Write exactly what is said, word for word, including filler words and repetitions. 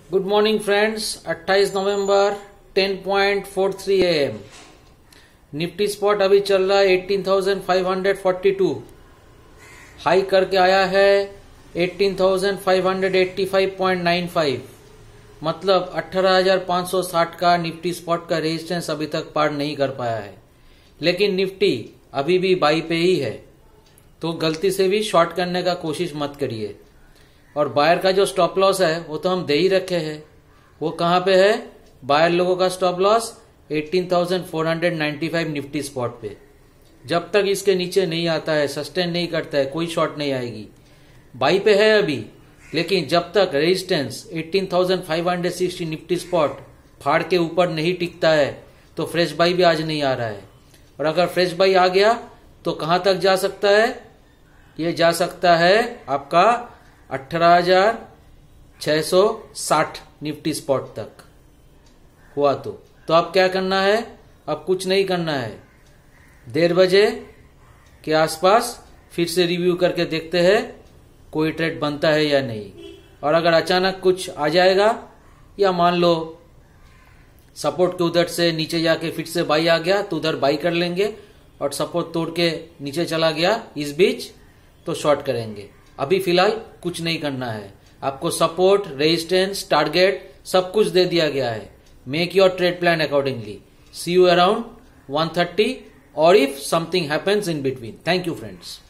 Good morning friends, अट्ठाईस नवंबर ten point four three A M. Nifty spot अभी चल रहा है eighteen thousand five hundred forty two, high करके आया है eighteen thousand five hundred eighty five point nine five, मतलब अठारह हजार पांच सौ साठ का निफ्टी स्पॉट का रेजिस्टेंस अभी तक पार नहीं कर पाया है। लेकिन निफ्टी अभी भी बाई पे ही है, तो गलती से भी शॉर्ट करने का कोशिश मत करिए। और बायर का जो स्टॉप लॉस है वो तो हम दे ही रखे हैं। वो कहां पे है? बायर लोगों का stop loss eighteen thousand four hundred ninety five Nifty spot पे। जब तक इसके नीचे नहीं आता है, सस्टेन नहीं करता है, कोई शॉर्ट नहीं आएगी। बाई पे है अभी, लेकिन जब तक resistance eighteen thousand five hundred sixty Nifty spot फाड़ के ऊपर नहीं टिकता है तो फ्रेश बाई भी आज नहीं आ रहा है। और अगर फ्रेश बाई आ गया तो कहां तक जा सकता है? ये जा सकता है आपका अठारह हजार छह सौ साठ निफ्टी स्पॉट तक हुआ तो तो अब क्या करना है? अब कुछ नहीं करना है। डेढ़ बजे के आसपास फिर से रिव्यू करके देखते हैं कोई ट्रेड बनता है या नहीं। और अगर अचानक कुछ आ जाएगा या मान लो सपोर्ट के उधर से नीचे जाके फिर से बाई आ गया तो उधर बाई कर लेंगे, और सपोर्ट तोड़ के नीचे चला गया इस बीच तो शॉर्ट करेंगे। अभी फिलहाल कुछ नहीं करना है। आपको सपोर्ट, रेजिस्टेंस, टारगेट सब कुछ दे दिया गया है। Make your trade plan accordingly. See you around one thirty और if something happens in between. Thank you friends.